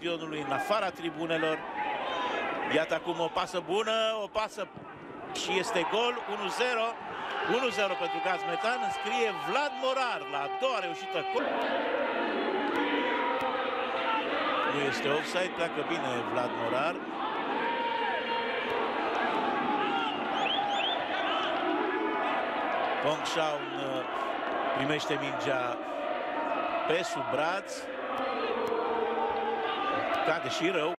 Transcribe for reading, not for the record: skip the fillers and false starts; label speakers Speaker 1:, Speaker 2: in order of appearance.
Speaker 1: campionului în afara tribunelor. Iată acum o pasă bună, o pasă și este gol, 1-0. 1-0 pentru Gazmetan, înscrie Vlad Morar la a doua reușită. Nu este offside, pleacă bine Vlad Morar. Pongshaun primește mingea pe sub braț. Cade și rău.